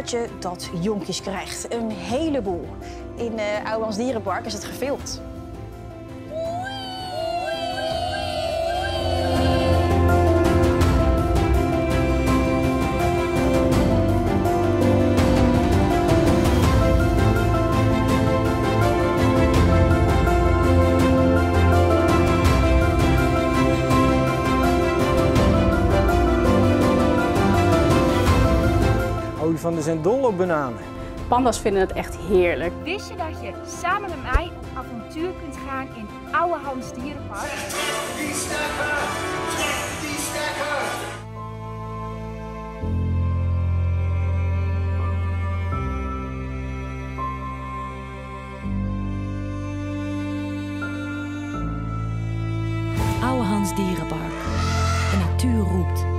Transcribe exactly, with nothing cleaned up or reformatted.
paardje dat jonkjes krijgt. Een heleboel. In uh, Ouwehands Dierenpark is het gefilmd. Olifantjes zijn dol op bananen. Panda's vinden het echt heerlijk. Wist je dat je samen met mij op avontuur kunt gaan in Ouwehands Dierenpark? Trek die stekker! Trek die stekker! Ouwehands Dierenpark. De natuur roept.